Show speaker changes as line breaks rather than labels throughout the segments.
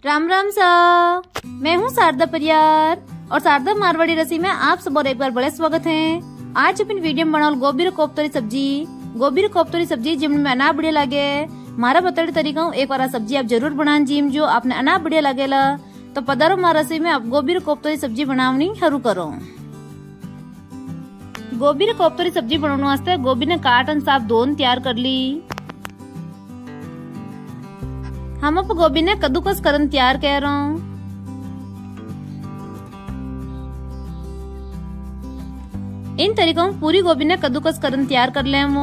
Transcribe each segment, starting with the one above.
राम राम सा। मैं हूँ शारदा परियार और शारदा मारवाड़ी रसी में आप सब और एक बार बड़े स्वागत है। आज अपन वीडियो में बनाओ गोभी रो कोफ्तरी सब्जी जिम में अना बढ़िया लागे। मारा बताड़ी तरीका एक बार सब्जी आप जरूर बनान जिम जो आपने अना बढ़िया लागेला। तो पधारो मार रसी में आप गोभी रो कोफ्तरी सब्जी बनावनी शुरू करो। गोभी रो कोफ्तरी सब्जी बनाने वास्ते गोभी ने काटन साफ धोन तैयार कर ली। हम अब गोभी ने कद्दूकस करन तैयार कर रहा हूं। इन तरीकों पूरी गोभी ने कद्दूकस करन तैयार कर ले।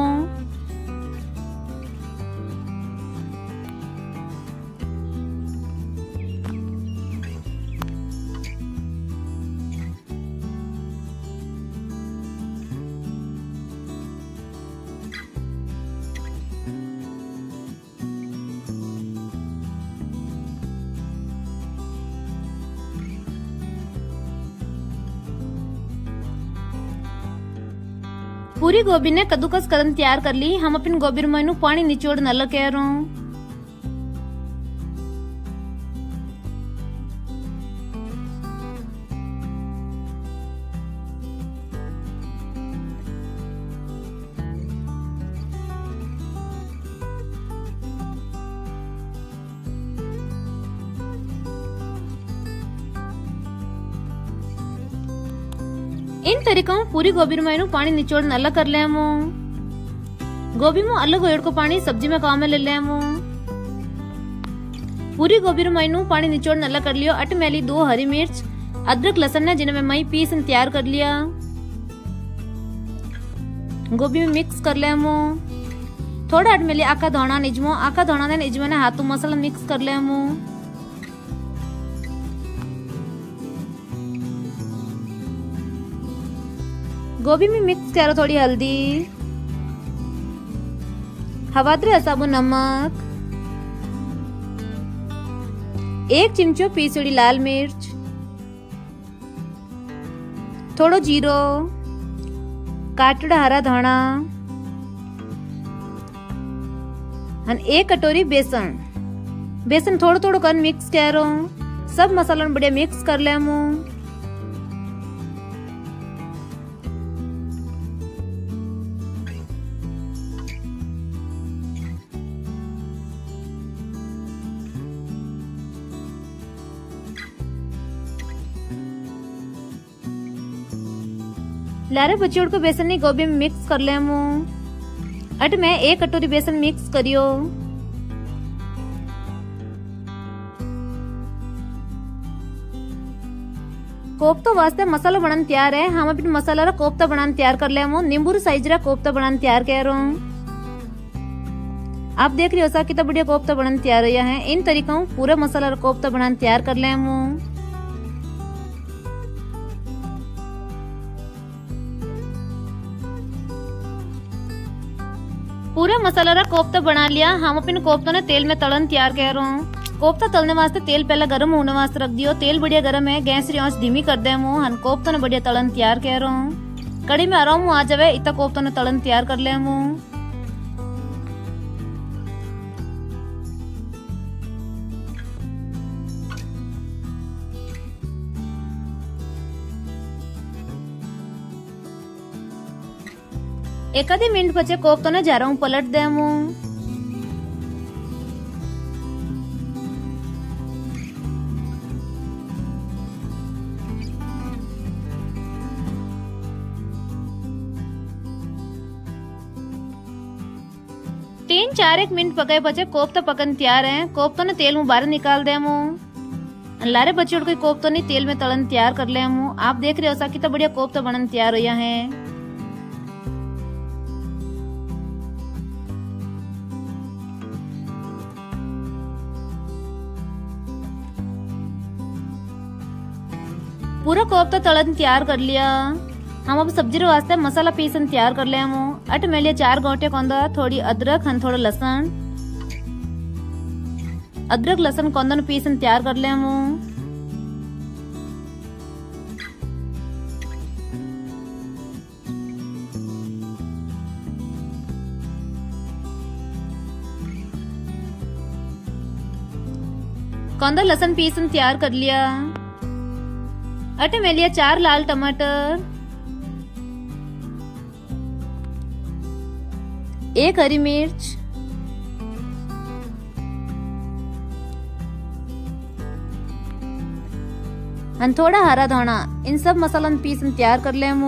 पूरी गोभी ने कद्दूकस करन तैयार कर ली। हम अपन गोभी में पानी निचोड़ न लगे रहो। इन तरीकों पूरी गोभी में पानी निचोड़ अलग कर ले। गोभी में अलग होड़ को पानी सब्जी में काम में ले ले। पूरी गोभी में पानी निचोड़ अलग कर लियो। अट मैली 2 हरी मिर्च अदरक लहसुन ने जिन्हें मैं पीस तैयार कर लिया। गोभी में मिक्स कर ले। थोड़ा अट मैली आका धोना निजमो ने हाथों मसाला मिक्स कर ले। गोभी में मिक्स करो थोड़ी हल्दी, हवादरे हिसाबो नमक, 1 चिमचो पीसड़ी लाल मिर्च, थोड़ो जीरो, काटड़ा हरा धाना, 1 कटोरी बेसन थोड़ो थोड़ो कर मिक्स करो। सब मसाला बढ़िया मिक्स कर ले। लारे बच्चों को बेसन नहीं गोभी में मिक्स कर ले। अट में 1 कटोरी बेसन मिक्स करियो। कोफ्ता वास्ते मसाला बनाने तैयार है। हम अपने मसाला रा कोफ्ता बनाने तैयार कर ले। नींबू साइज रा कोफ्ता बनाने तैयार कर रहा हूं। आप देख रहे हो सा कितना बढ़िया कोफ्ता बनाने तैयार हो है। इन तरीकों पूरा मसाला रा कोफ्ता बनाने तैयार कर ले। पूरा मसाला रा कोफ्ता बना लिया। हम अपने कोफ्ता ने तेल में तलन तैयार कर रहा हूँ। कोफ्ता तलने वास्ते तेल पहले गर्म होने वास्ते रख दियो। तेल बढ़िया गर्म है, गैस री आंच धीमी कर दे। हम कोफ्ता ने बढ़िया तलन तैयार कर रहा हूँ। कड़ी में आराम आ जावे इतना कोफ्ता ने तलन तैयार कर ले। एक आधे मिनट बचे कोफ्ता ने जा पलट दे। तीन चार एक मिनट पकाए बचे कोफ्ता पकन तैयार है। कोफ्ता ने तेल में बाहर निकाल दे। लारे बच्चों को कोफ्ता ने तेल में तलन तैयार कर ले। आप देख रहे हो सा कितना बढ़िया कोफ्ता बनन तैयार हो है। पूरा कोफ्ता तलन तैयार कर लिया। हम अब सब्जी वास्ते मसाला पीसन तैयार कर ले। अट में लिया 4 गोटे कोंदा, थोड़ी अदरक थोड़ा लहसुन। अदरक लहसुन कोंदा पीसन तैयार कर ले। कौंदा लहसुन पीसन तैयार कर लिया। अटे में लिया 4 लाल टमाटर, 1 हरी मिर्च, और थोड़ा हरा धोना। इन सब मसालन पीसन तैयार कर ले।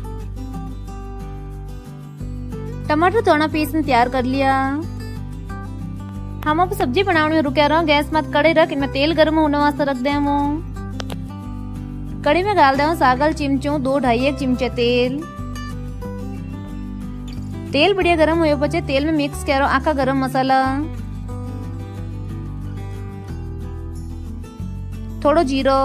टमाटर थोड़ा पीसन तैयार कर लिया। हम अब सब्जी बनाने में रुके रहो। गैस मत कड़े रख, इनमें तेल गर्म होने वास्ते रख दे। कड़ी में डाल दे सागल चिमचू 2 ढाई 1 चिमचे तेल। तेल बढ़िया गर्म हुए पचे तेल में मिक्स करो आका गरम मसाला, थोड़ो जीरो,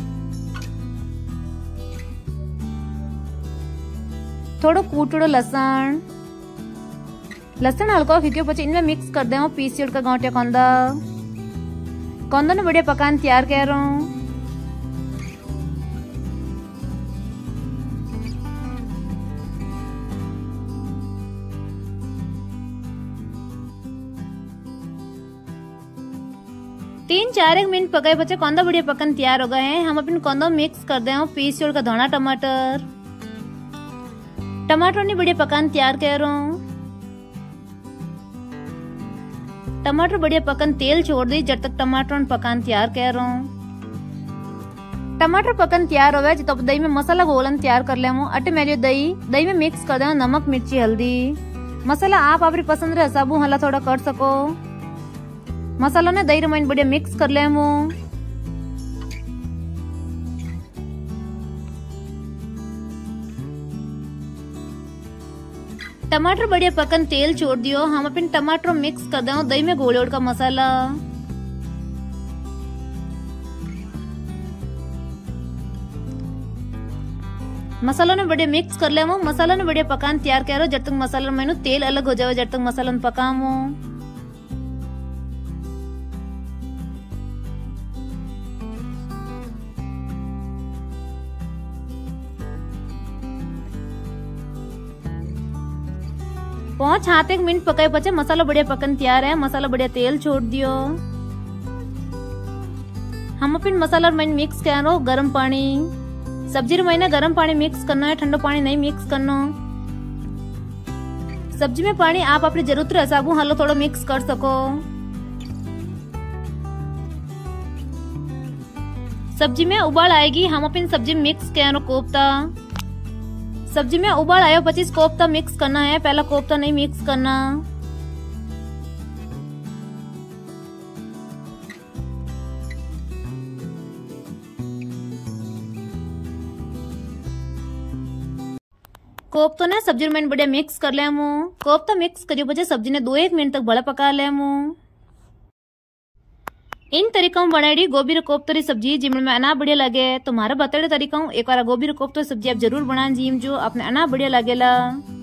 थोड़ो कूटड़ो लहसुन। लहसुन हल्का फीके पचे इनमें मिक्स कर दे पीस का गांठिया कौंदा। कौंदा ने बढ़िया पकान तैयार कर रहा हूँ। तीन 4 मिनट पकाए बच्चे कौंदा बढ़िया पकन तैयार हो गए हैं। हम अपने कौंदा मिक्स कर दे पीस छोड़ का धोना टमाटर। टमाटर ने बढ़िया पकान तैयार कर रहा हूँ। टमाटर बढ़िया पकन तेल छोड़ दी जब तक टमाटर पकान तैयार कर रहा हूँ। टमाटर पकन तैयार हो गए तो दही में मसाला घोलन तैयार कर ले। अटे मेरे दही में मिक्स कर दे नमक मिर्ची हल्दी। मसाला आप अपनी पसंद रे हिसाबू हला थोड़ा कर सको। मसाला ने दही रमाइन बढ़िया मिक्स कर ले। टमाटर बढ़िया पकन तेल छोड़ दियो। हम अपन टमाटर मिक्स कर दे दही में घोल का मसाला। मसाला ने बढ़िया मिक्स कर ले। मसाला ने बढ़िया पकान तैयार करो जब तक मसाला में तेल अलग हो जाए, जब तक मसाला पकामो। पाँच 7 मिनट पकाए बचे मसाला बढ़िया पकन तैयार है। मसाला बढ़िया तेल छोड़ दियो। हम अपन मसाला में मिक्स करो गरम पानी। सब्जी में गरम पानी मिक्स करना है, ठंडो पानी नहीं मिक्स करना। सब्जी में पानी आप अपनी जरूरत हिसाबू हलो थोड़ा मिक्स कर सको। सब्जी में उबाल आएगी हम अपन सब्जी में मिक्स करो कोफ्ता। सब्जी में उबाल आयो 25 कोफ्ता मिक्स करना है, पहला कोफ्ता नहीं मिक्स करना। कोफ्ता ने सब्जी में बढ़िया मिक्स कर ले। कोफ्ता मिक्स करियो बचे सब्जी ने 2-1 मिनट तक बड़ा पका ले। इन तरीका बनाई गोभी रो कोफ्ता री सब्जी जिमन में अना बढ़िया लगे। तो मारा बताड़े तरीका एक बार गोभी रो कोफ्ता सब्जी आप जरूर बना जिम जो अपने अना बढ़िया लगेला।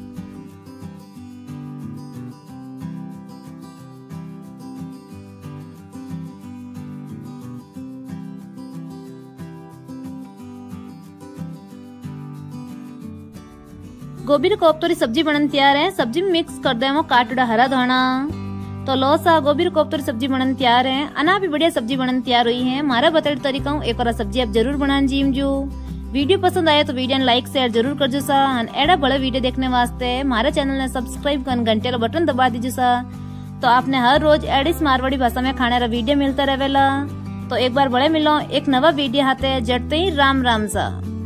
गोभी रो कोफ्ता री सब्जी बनन तैयार है। सब्जी में मिक्स कर दे काटड़ा हरा धाना। तो लो सा गोभी रो कोफ्ता री सब्जी बनन तैयार है। अना भी बढ़िया सब्जी बनन तैयार हुई है। मारा बताड़े तरीका एक बार सब्जी आप जरूर बना जिम जो। वीडियो पसंद आए तो वीडियो लाइक शेयर जरूर कर जो सा। एड़ा बड़ा वीडियो देखने वास्ते हमारे चैनल ने सब्सक्राइब कर घंटे का बटन दबा दीजिए सा। तो आपने हर रोज एडिस मारवाड़ी भाषा में खाने का वीडियो मिलता रहेला। तो एक बार बड़े मिलो एक नवा वीडियो हाथे जटते ही राम राम सा।